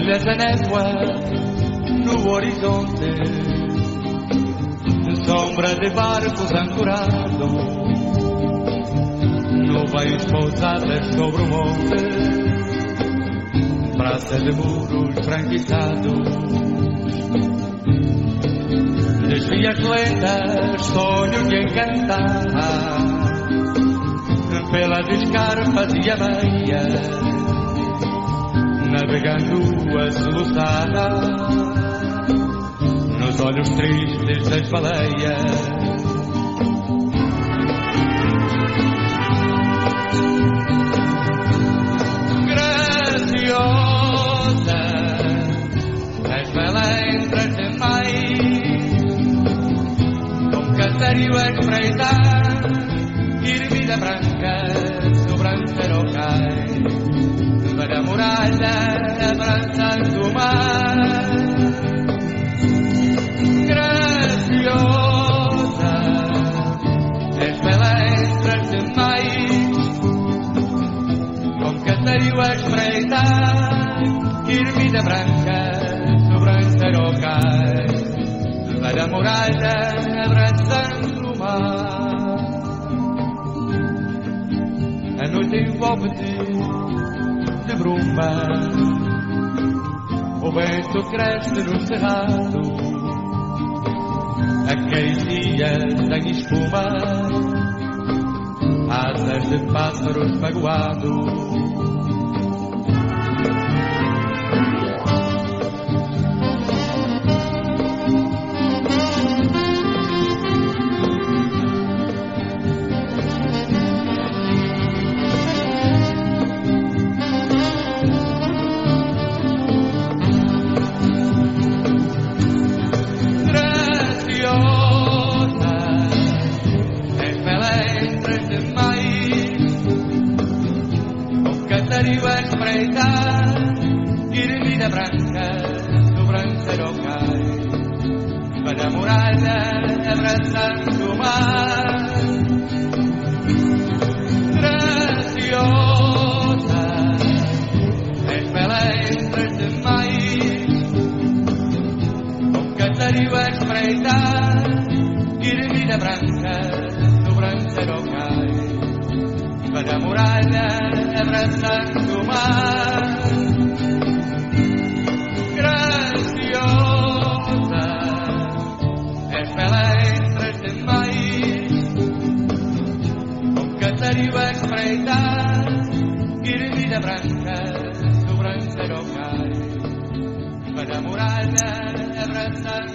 brilha a névoa no horizonte, sombra de barcos ancorados, nuvens pousadas sobre o monte, praça de muros franquiçados, desvias lentas, sonho de encantar, pelas escarpas e ameias, navegando a soluçar nos olhos tristes das baleias. Graciosa, as melentras demais, com casario a espreitar, ermida branca, sobrancelha ao cais, para a muralha abraçando o mar. Graciosa, és melentras demais, com casario a espreitar, ermida branca, sobrancelha ao cais, para a muralha abraçando o mar. A noite envolve-te de bruma, o vento cresce no cerrado, acaricia sem espuma asas de pássaros magoados. A espreitar, ermida branca, sobrancelha ao cais, para a muralha abraçando o mar. Graciosa, és melentras demais, com casario a espreitar, ermida branca, sobrancelha ao cais, para a muralha abraçando o mar. Graciosa, és melentras demais, com casario a espreitar, ermida branca, sobrancelha ao cais, para a muralha abraçando